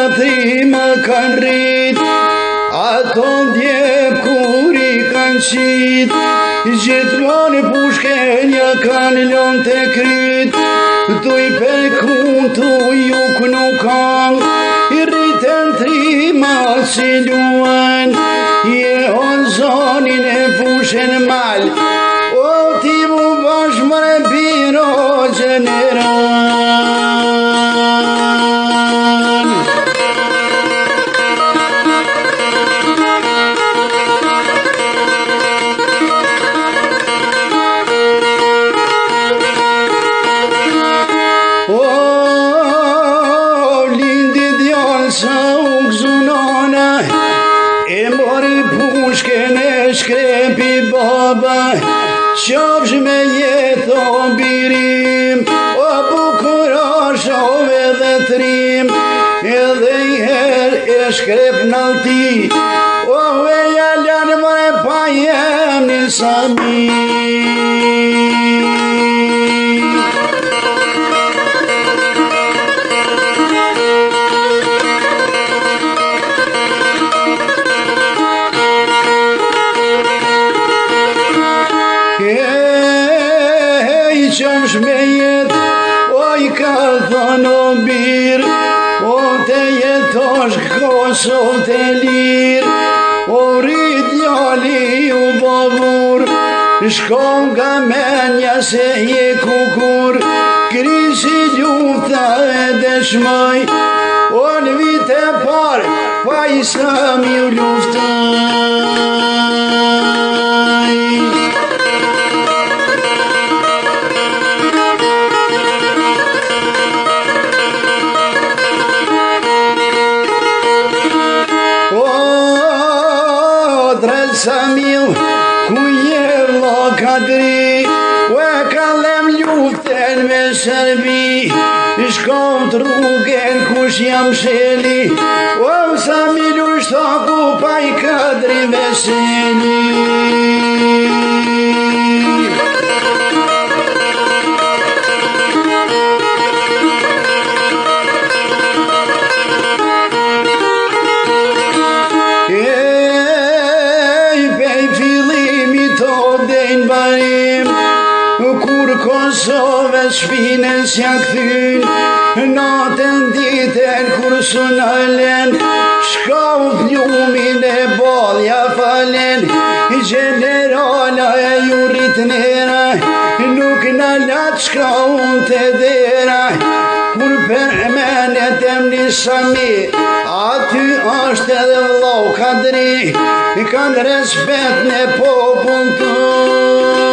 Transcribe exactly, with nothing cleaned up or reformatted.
fratri më kanë rrit, ato djep kur i kanë qit, gjithmonë pushkenja kanë lon të kryt, tu i pekun tu juk nuk kam, i rriten trima si luan, je on zonin e pushen mal, o ti mu bash mëre biro general. Shkrepi baba, qofsh me jetë o birim, o bukurosh o edhe trim, edhe i her e shkrep nalti, o e jalan mëre pa jem një sami. Qëmsh me jet, oj ka thonë o birë, o te jetosh koso te lirë, o rrit djali u babur, shkon nga menja se je kukur, krisi ljufta e deshmoj, o në vite par, pa i sami u luftaj. Samil, ku je vla kadri, u e kalem luften me Serbi, shkom të rrugen kush jam sheli, o Samil u shtoku pa i kadri veseli. Kosovës shpinën s'ja këthyn, natën ditën kur sunalen, shka u flumin e bodhja falen, generala e ju rritnera, nuk në latë shka unë të dera, kur përmenet e mni sami, aty është edhe vlau kadri, kanë respekt në popull të.